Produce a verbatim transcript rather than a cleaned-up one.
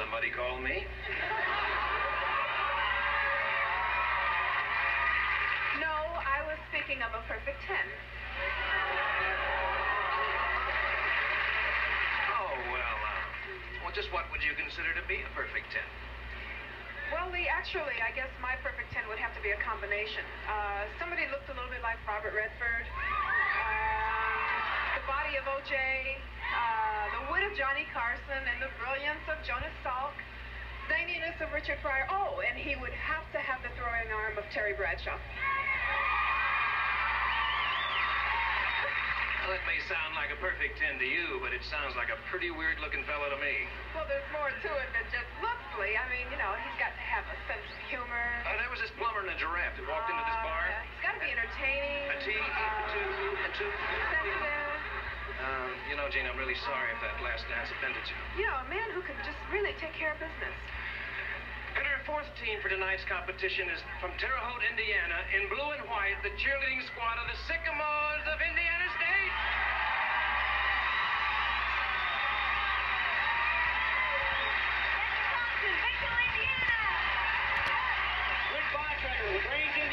somebody call me? No, I was speaking of a perfect ten. Oh, well, uh, well, just what would you consider to be a perfect ten? Well, Lee, actually, I guess my perfect ten would have to be a combination. Uh, somebody looked a little bit like Robert Redford. Um, the body of O J, uh, the wit of Johnny Carson, and the brilliance of Jonas Salk, zaniness of Richard Pryor. Oh, and he would have to have the throwing arm of Terry Bradshaw. Well, it may sound like a perfect ten to you, but it sounds like a pretty weird-looking fellow to me. Well, there's more to it than just looks, Lee. I mean, you know, he's got to have a sense of humor. Uh, there was this plumber and a giraffe that walked uh, into this bar. Yeah, he's got to be entertaining. A tea, uh, a two, a two. Sensitive. Um, you know, Gene, I'm really sorry if that last dance offended you. You know, a man who can just really take care of business. And our fourth team for tonight's competition is from Terre Haute, Indiana, in blue and white, the cheerleading squad of the Sycamores of Indiana State. Goodbye, Trevor. We're